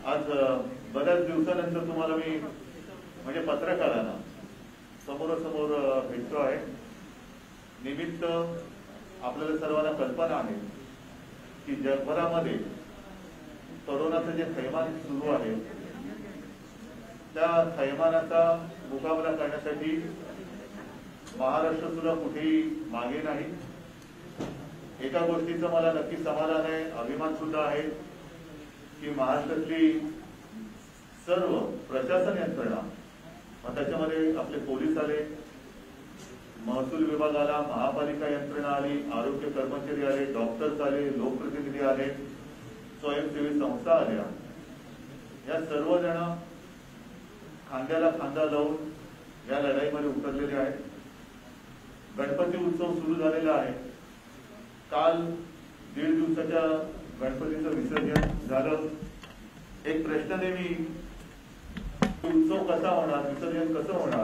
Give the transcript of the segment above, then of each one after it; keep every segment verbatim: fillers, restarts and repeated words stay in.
आज बऱ्याच दिवसानंतर तुम्हाला मी म्हणजे पत्रकारांना समोरासमोर भेटतो आहे। निमित्त आपल्याला सर्वांना कल्पना आहे की जगभरामध्ये कोरोनाचं जे थैमान सुरू आहे त्या थैमानाचा मुकाबला करण्यासाठी महाराष्ट्र सुद्धा कुठेही मागे नाही। एका गोष्टीचं मला नक्की समाधान आहे, अभिमान सुद्धा आहे की महाराष्ट्रातली सर्व प्रशासन यंत्रणा, मग त्याच्यामध्ये आपले पोलीस आले, महसूल विभाग आला, महापालिका यंत्रणा आली, आरोग्य कर्मचारी आले, डॉक्टर्स आले, लोकप्रतिनिधी आले, स्वयंसेवी संस्था आल्या, या सर्वजण खांद्याला खांदा लावून या लढाईमध्ये उतरलेले आहेत। गणपती उत्सव सुरू झालेला आहे। काल दीड दिवसाच्या गणपतीचं विसर्जन झालं। एक प्रश्न नेहमी, उत्सव कसा होणार, विसर्जन कसं होणार,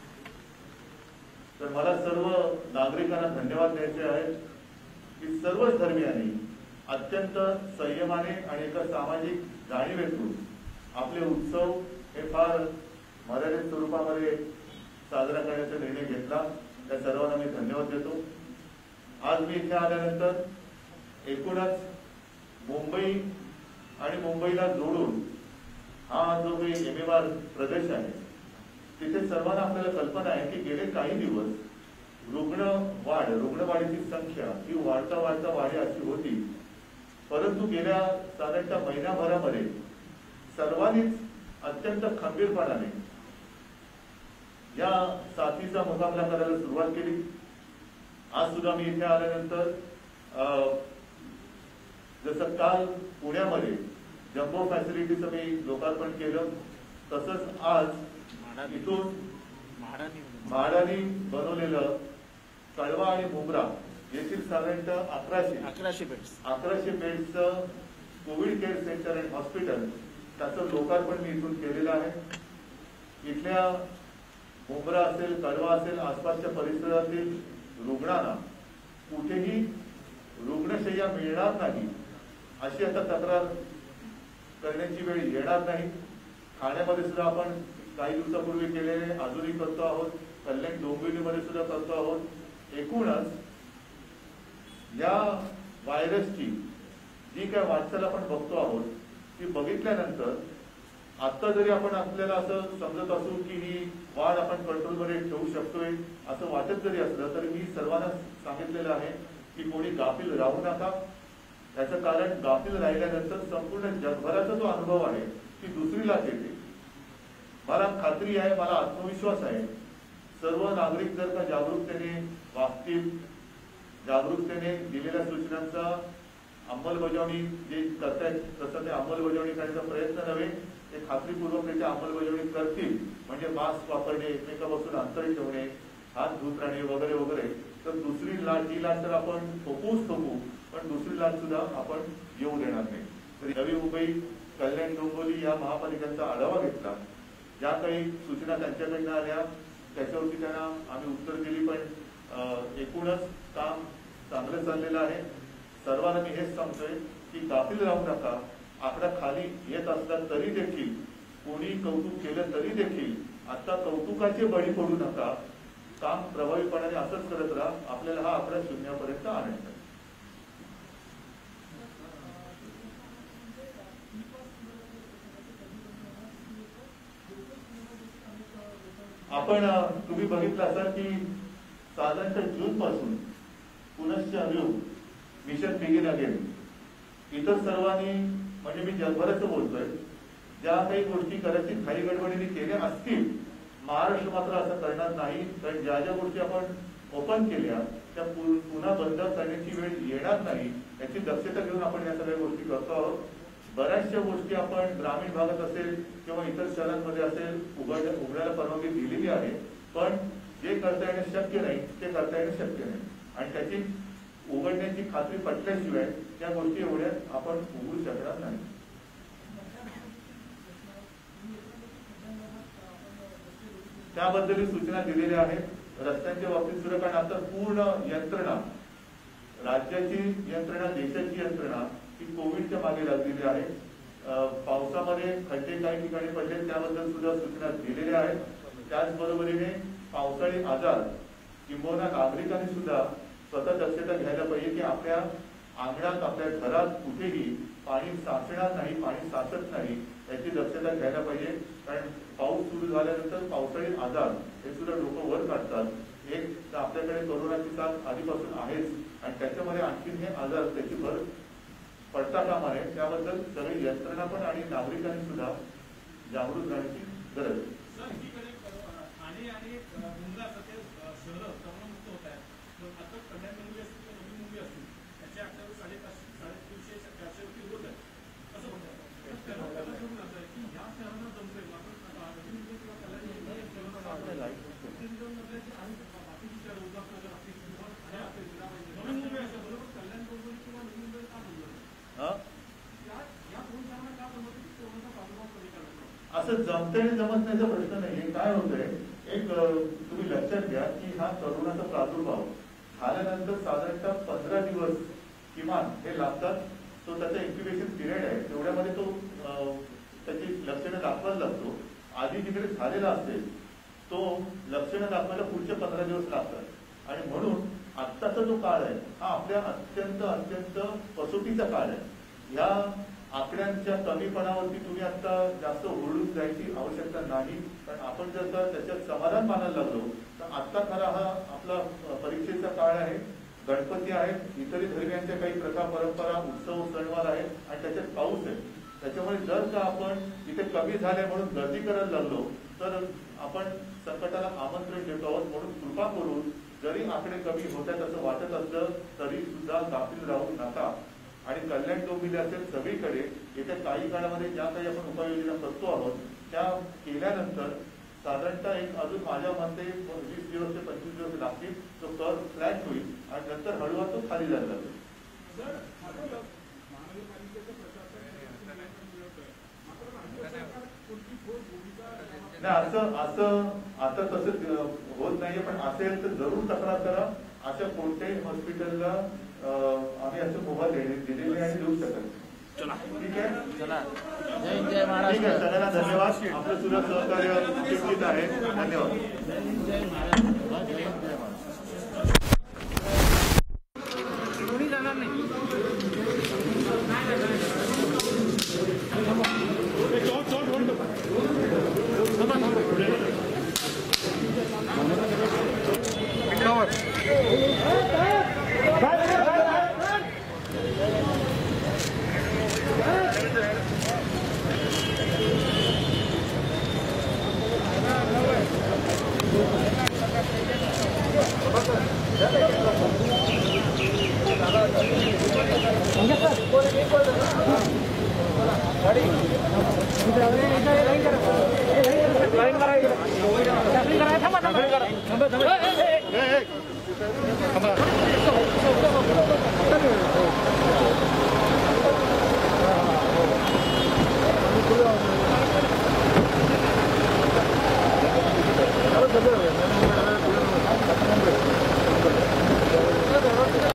तर मला सर्व नागरिकांना धन्यवाद द्यायचे आहेत की सर्वच धर्मियांनी अत्यंत संयमाने आणि एका सामाजिक जाणीवेतून आपले उत्सव हे फार मर्यादित स्वरूपामध्ये साजरा करण्याचा निर्णय घेतला। त्या सर्वांना मी धन्यवाद देतो। आज मी इथे आल्यानंतर एकूणच मुंबई आणि मुंबईला जोडून हा जो काही एम एम आर प्रदेश आहे तिथे सर्वांना आपल्याला कल्पना आहे की गेले काही दिवस रुग्ण वाढ रुग्णवाढीची संख्या ही वाढता वाढता वाढी अशी होती, परंतु गेल्या साधारणतः महिन्याभरामध्ये सर्वांनीच अत्यंत खंबीरपणाने या साथीचा मुकाबला करायला सुरुवात केली। आज सुद्धा मी इथे आल्यानंतर जसं काल पुण्यामध्ये जम्बो फॅसिलिटीचं मी लोकार्पण केलं, तसंच आज इथून म्हाडानी बनवलेलं कळवा आणि मुंब्रा येथील साधारणतः अकराशे अकराशे बेड्स अकराशे बेड्सचं कोविड केअर सेंटर आणि हॉस्पिटल त्याचं लोकार्पण मी इथून केलेलं आहे। इथल्या मुंब्रा असेल, कळवा असेल, आसपासच्या परिसरातील रुग्णांना कुठेही रुग्णशय्या मिळणार नाही अशी आता तक्रार करण्याची वेळ येणार नाही। ठाण्यामध्ये सुद्धा आपण काही दिवसापूर्वी केलेले अजूनही करतो आहोत, कल्याण डोंबिवलीमध्ये सुद्धा करतो आहोत। एकूणच या व्हायरसची जी काय वाटचाल आपण बघतो आहोत ती बघितल्यानंतर आता जरी आपण आपल्याला असं समजत असू की ही वाढ आपण कंट्रोलमध्ये ठेवू शकतोय असं वाटत जरी असलं तरी मी सर्वांना सांगितलेलं आहे की कोणी गाफील राहू नका। याचं कारण गाफील राहिल्यानंतर संपूर्ण जगभराचा जो अनुभव आहे ती दुसरी लाट येते। मला खात्री आहे, मला आत्मविश्वास आहे, सर्व नागरिक जर का जागरूकतेने वागतील, जागरूकतेने दिलेल्या सूचनांचा अंमलबजावणी जे करतायत तसं ते अंमलबजावणी करण्याचा प्रयत्न नव्हे, ते खात्रीपूर्वकरित्या अंमलबजावणी करतील, म्हणजे मास्क वापरणे, एकमेकांपासून अंतर ठेवणे, हात धुत राहणे वगैरे वगैरे, तर दुसरी लाट ही लाट तर आपण थोपूच थोपू, पण दुसरी लाट सुद्धा आपण येऊ देणार नाही। तरी नवी मुंबई, कल्याण डोंबिवली या महापालिकांचा आढावा घेतला, ज्या काही सूचना त्यांच्याकडनं आल्या त्याच्यावरती त्यांना आम्ही उत्तर दिली, पण एकूणच काम चांगलं चाललेलं आहे। सर्वांना मी हेच सांगतोय की गाफील राहू नका। आकडा खाली येत असला तरी देखील, कोणी कौतुक केलं तरी देखील आता कौतुकाचे बळी पडू नका। काम प्रभावीपणाने असंच करत राहा, आपल्याला हा आकडा शून्यापर्यंत आणायचा। आपण तुम्ही बघितलं असाल की साधारणतः जून पासून पुनश्च अभियोग मिशन बिगिन अगेन इतर सर्वांनी, म्हणजे मी जगभराचं बोलतोय, ज्या काही गोष्टी करायची घाई गडबडीने केल्या असतील, महाराष्ट्र मात्र असं करणार नाही। कारण ज्या ज्या गोष्टी आपण ओपन केल्या त्या पुन्हा बंद करण्याची वेळ येणार नाही याची दक्षता घेऊन आपण या सगळ्या गोष्टी करतो आहोत। बऱ्याचशा गोष्टी आपण ग्रामीण भागात असेल किंवा इतर शहरांमध्ये असेल उघड उघडायला परवानगी दिलेली आहे, पण जे करता येणं शक्य नाही ते करता येणं शक्य नाही, आणि त्याची उघडण्याची खात्री पटल्याशिवाय त्या गोष्टी एवढ्या आपण उघडू शकणार नाही। त्याबद्दल सूचना दिलेल्या आहेत। रस्त्यांच्या बाबतीत सुद्धा, कारण आता पूर्ण यंत्रणा, राज्याची यंत्रणा, देशाची यंत्रणा ही कोविडच्या मागे लागलेली आहे। पावसामध्ये खड्डे काही ठिकाणी पडले त्याबद्दल सुद्धा सूचना दिलेल्या आहेत. त्याचबरोबरीने पावसाळी आजार किंबहुना नागरिकांनी सुद्धा स्वतः दक्षता घ्यायला पाहिजे की आपल्या अंगणात आपल्या घरात कुठेही पाणी साचणार नाही, पाणी साचत नाही याची दक्षता घ्यायला पाहिजे. कारण पाऊस सुरू झाल्यानंतर पावसाळी आजार हे सुद्धा लोक वर काढतात. एक तर आपल्याकडे कोरोनाची साथ आधीपासून आहेच आणि त्याच्यामध्ये आणखी हे आजार त्याची भर पडता कामा नये. त्याबद्दल सगळी यंत्रणा पण आणि नागरिकांनी सुद्धा जागृत राहण्याची गरज आहे. असं जमते जमत नाहीचा प्रश्न नाहीये. काय होतंय, एक तुम्ही लक्षात घ्या की हा करोनाचा प्रादुर्भाव झाल्यानंतर साधारणतः पंधरा दिवस किमान हे लागतात. तो त्याचा इन्क्युबेशन पिरियड आहे, तेवढ्यामध्ये तो त्याची लक्षणं दाखवायला लागतो. आधी जिकडे झालेला असेल तो लक्षणं दाखवायला पुढचे पंधरा दिवस लागतात आणि म्हणून आत्ताचा जो काळ आहे हा आपल्या अत्यंत अत्यंत कसोटीचा काळ आहे. ह्या आकड्यांच्या कमीपणावरती तुम्ही आता जास्त ओरडून जायची आवश्यकता नाही. कारण आपण जर का त्याच्यात समाधान मानायला लागलो तर आत्ता खरा हा आपला परीक्षेचा काळ आहे. गणपती आहेत, इतरही धर्मियांच्या काही प्रथा परंपरा उत्सव सणवार आहेत आणि त्याच्यात पाऊस आहे. त्याच्यामुळे जर का आपण इथे कमी झाले म्हणून गर्दी करायला लागलो तर आपण संकटाला आमंत्रण देतो आहोत. म्हणून कृपा करून जरी आकडे कमी होत आहेत असं वाटत असलं तरी सुद्धा गाफील राहू नका. आणि कल्याण डोंबिवली असेल सगळीकडे येत्या काही काळामध्ये ज्या काही आपण उपाययोजना करतो आहोत त्या केल्यानंतर साधारणतः एक अजून माझ्या मते वीस दिवस ते पंचवीस दिवस लागतील. तो कर्व फ्लॅट होईल आणि नंतर हळूहळू तो खाली जायला लागेल. नाही असं असं आता तसं होत नाहीये, पण असेल तर जरूर तक्रार करा. अशा कोणत्याही हॉस्पिटलला आम्ही असं मोबाईल दिलेले आणि देऊ शकत. ठीक आहे, ठीक आहे. सगळ्यांना धन्यवाद. आपलं सुद्धा सहकार्य निश्चित आहे. धन्यवाद. थांबा थांबा